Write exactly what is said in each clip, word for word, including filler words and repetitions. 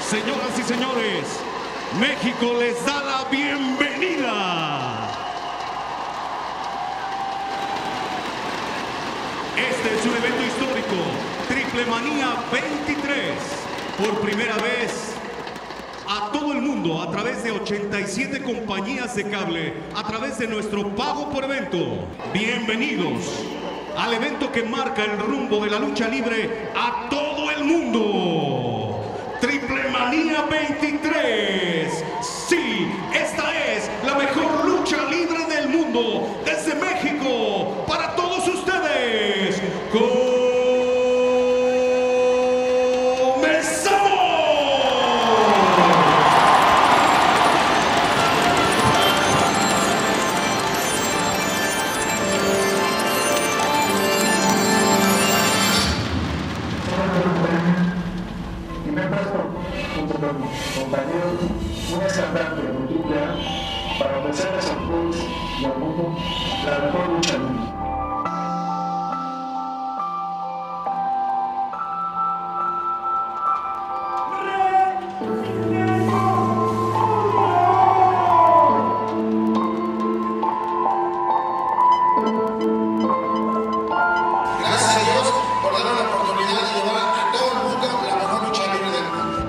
Señoras y señores, México les da la bienvenida. Este es un evento histórico, Triple Manía veintitrés. Por primera vez a todo el mundo, a través de ochenta y siete compañías de cable, a través de nuestro pago por evento. Bienvenidos al evento que marca el rumbo de la lucha libre a todo el mundo. Triple Manía veintitrés. Sí, esta es la mejor lucha libre del mundo. Desde México, para todos ustedes. ¡Comenzamos! Y me he puesto junto con mis compañeros un estandarte de triple A para ofrecerles a ustedes y al mundo la mejor lucha libre. Gracias a Dios por darnos la oportunidad de llevar a todo el mundo la mejor lucha libre del mundo.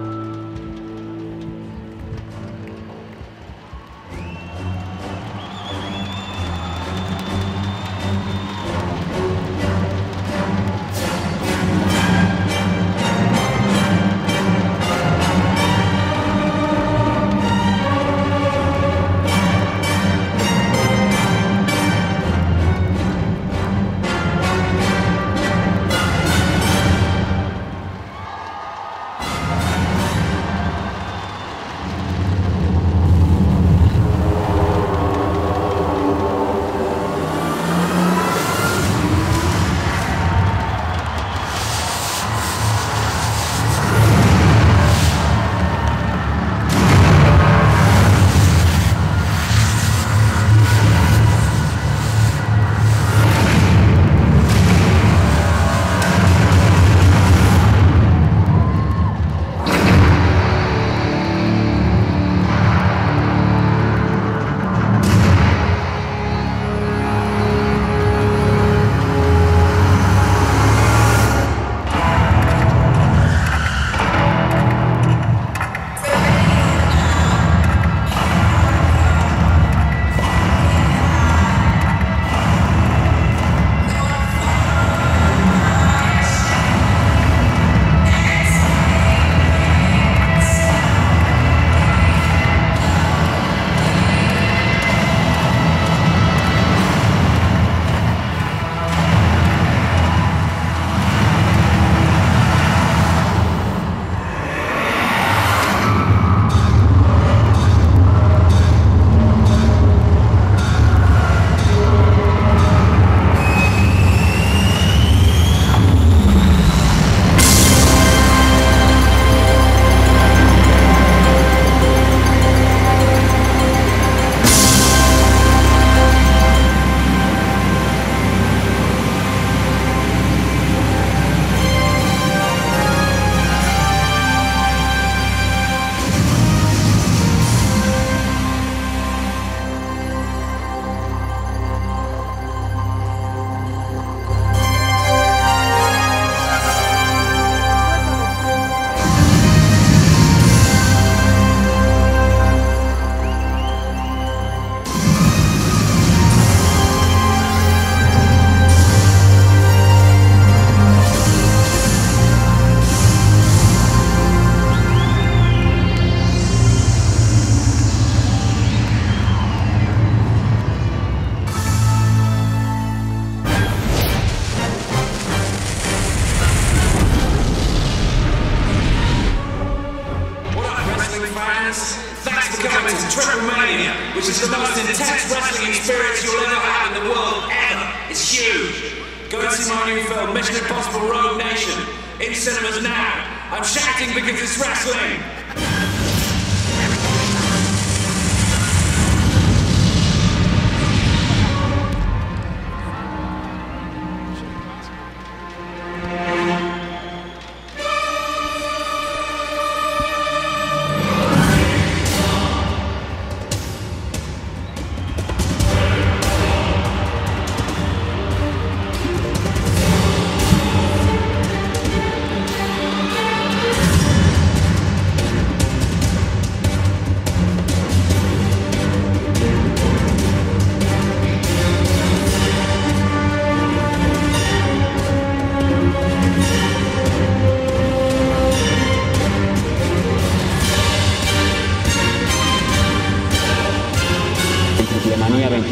Thanks for coming to Triple Mania, which is the most intense wrestling experience you'll ever have in the world, ever. It's huge. Go and see my new film, Mission Impossible Rogue Nation, in cinemas now. I'm shouting because it's wrestling.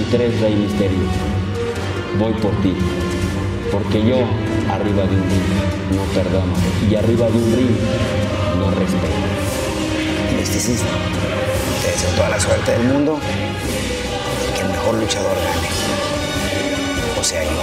veintitrés, Rey Misterio. Voy por ti. Porque yo, arriba de un ring, no perdono. Y arriba de un ring, no respeto. Misticismo. Te deseo toda la suerte del mundo y que el mejor luchador gane. O sea, yo.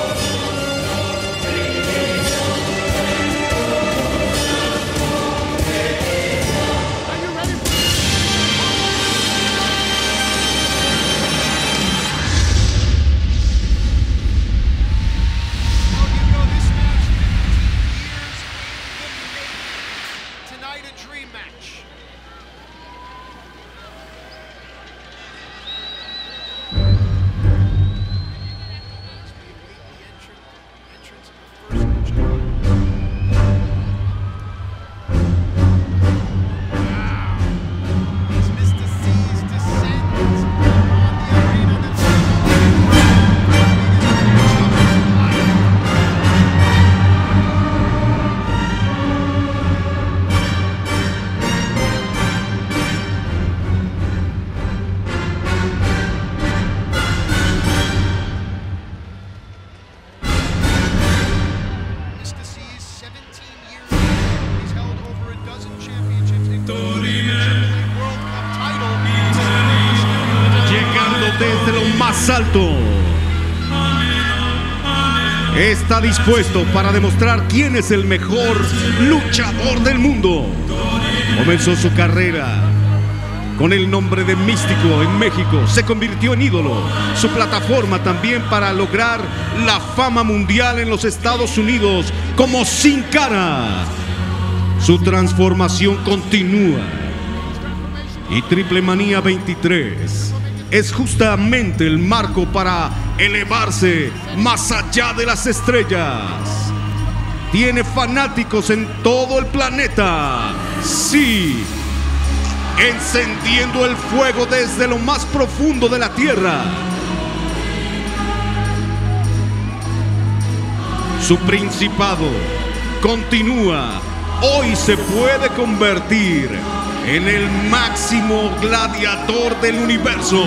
Desde lo más alto, está dispuesto para demostrar quién es el mejor luchador del mundo. Comenzó su carrera con el nombre de Místico en México, se convirtió en ídolo. Su plataforma también para lograr la fama mundial en los Estados Unidos como Sin Cara. Su transformación continúa y Triple Manía veintitrés es justamente el marco para elevarse más allá de las estrellas. Tiene fanáticos en todo el planeta. Sí, encendiendo el fuego desde lo más profundo de la tierra. Su principado continúa. Hoy se puede convertir en el máximo gladiador del universo.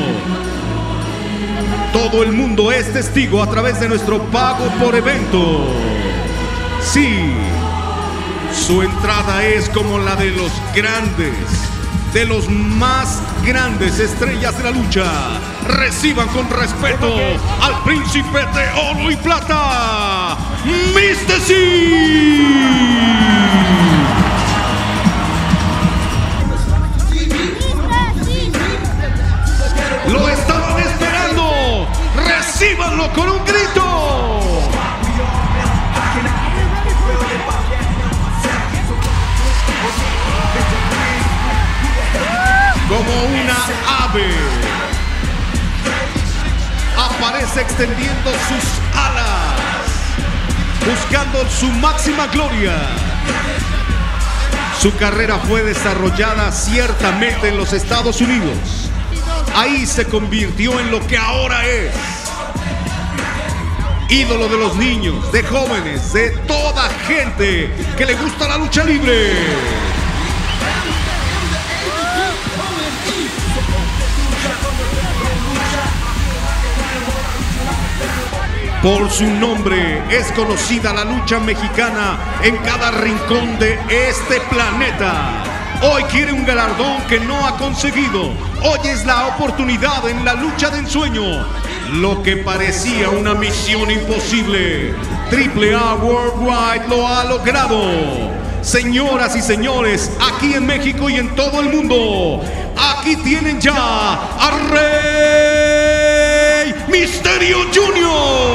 Todo el mundo es testigo a través de nuestro pago por evento. Sí, su entrada es como la de los grandes, de los más grandes estrellas de la lucha. Reciban con respeto al príncipe de oro y plata, míster Cee. ¡Lo estaban esperando! ¡Recíbanlo con un grito! Como una ave, aparece extendiendo sus alas, buscando su máxima gloria. Su carrera fue desarrollada ciertamente en los Estados Unidos. Ahí se convirtió en lo que ahora es. Ídolo de los niños, de jóvenes, de toda gente que le gusta la lucha libre. Por su nombre es conocida la lucha mexicana en cada rincón de este planeta. Hoy quiere un galardón que no ha conseguido. Hoy es la oportunidad en la lucha de ensueño. Lo que parecía una misión imposible, Triple A Worldwide lo ha logrado. Señoras y señores, aquí en México y en todo el mundo, aquí tienen ya a Rey Misterio junior